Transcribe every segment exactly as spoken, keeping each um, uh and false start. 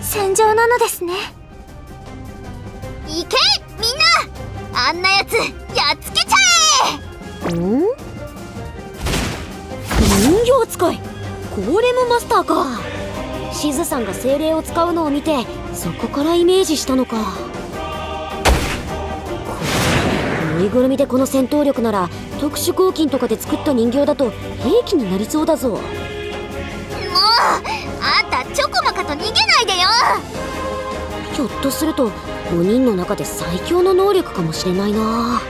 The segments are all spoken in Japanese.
戦場なのですね。行けみんな、あんなやつやっつけちゃえ。ん？ 人形使いゴーレムマスターか。シズさんが精霊を使うのを見てそこからイメージしたのか。ぬいぐるみでこの戦闘力なら特殊合金とかで作った人形だと兵器になりそうだぞ。もうあんたちょこまかと逃げないでよ。 ひょっとするとごにんの中で最強の能力かもしれないな。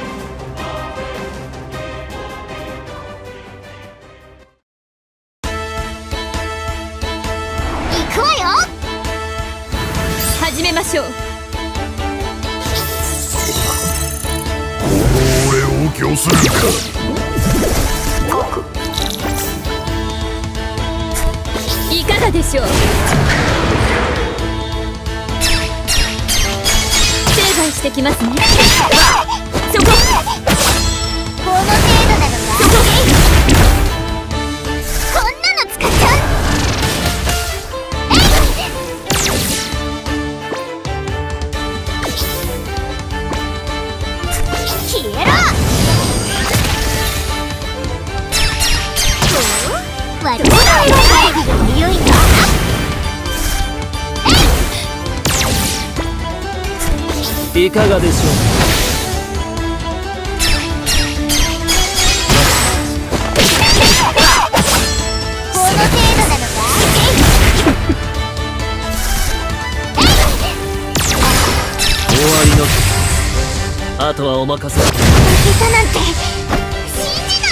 行くわよ。 始めましょう。 俺を御するか。 いかがでしょう。成敗してきますね。そこ。 この程度なのか。こんなの使っちゃう。消えろ。私の会議が強いんだ。 いかがでしょう。 この程度なのか。 終わりの時、あとはお任せ。 負けたなんて信じない。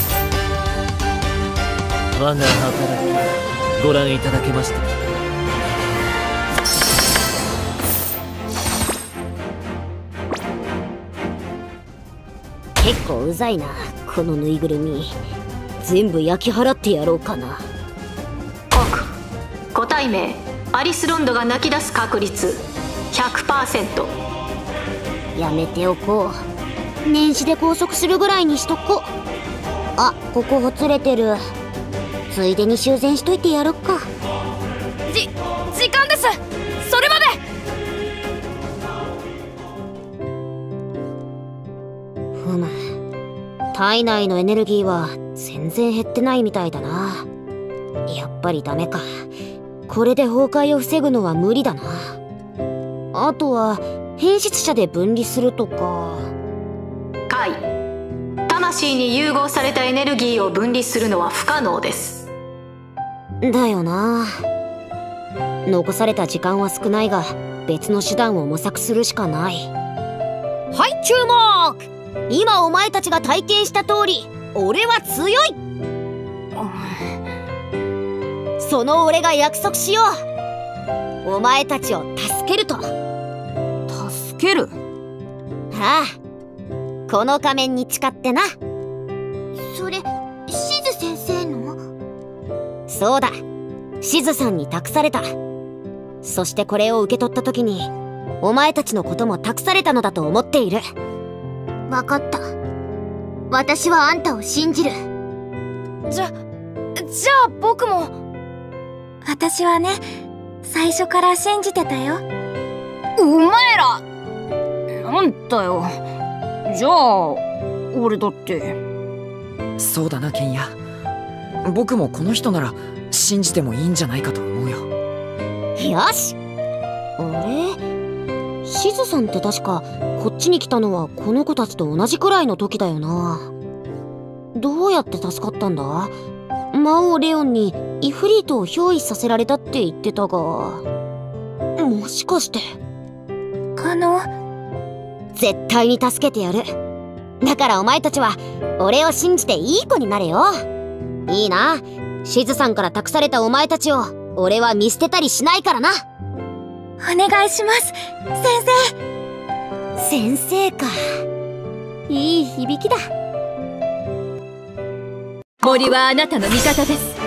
我が働きご覧いただけました。 結構うざいなこのぬいぐるみ。全部焼き払ってやろうかな。 個体名アリス・ロンドが泣き出す確率 ひゃくパーセント。 やめておこう。年始で拘束するぐらいにしとこう。あ、ここほつれてる。ついでに修繕しといてやろっか。 じ時間です。それまで。 ふむ、体内のエネルギーは全然減ってないみたいだな。やっぱりダメか。これで崩壊を防ぐのは無理だな。あとは変質者で分離するとか。 解。魂に融合されたエネルギーを分離するのは不可能です。 だよな。残された時間は少ないが別の手段を模索するしかない。はい注目。今お前たちが体験した通り俺は強い。その俺が約束しよう。お前たちを助けると。 助ける？ ああ、この仮面に誓ってな。 それシズ先生の？ そうだ、シズさんに託された。そしてこれを受け取った時にお前たちのことも託されたのだと思っている。 分かった。私はあんたを信じる。 じゃじゃあ僕も。私はね、最初から信じてたよ。お前らなんだよ。じゃあ俺だって。 そうだなケンヤ、僕もこの人なら信じてもいいんじゃないかと思うよ。 よし。あれ、シズさんって確かこっちに来たのはこの子たちと同じくらいの時だよな。どうやって助かったんだ？魔王レオンにイフリートを憑依させられたって言ってたが、もしかして。 あの絶対に助けてやる。だからお前たちは俺を信じていい子になれよ。いいな。シズさんから託されたお前たちを俺は見捨てたりしないからな。 お願いします、先生。先生か。いい響きだ。 森はあなたの味方です。